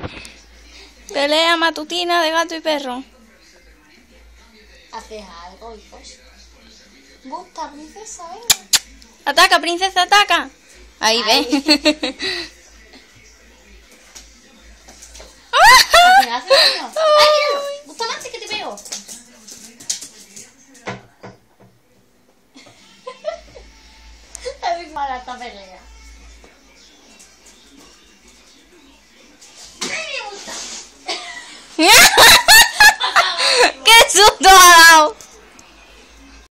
Pelea matutina de gato y perro. Haces algo, hijos. Gusta, princesa, venga. ¡Ataca, princesa, ataca! Ahí ve. Al final hace daño. ¡Ay!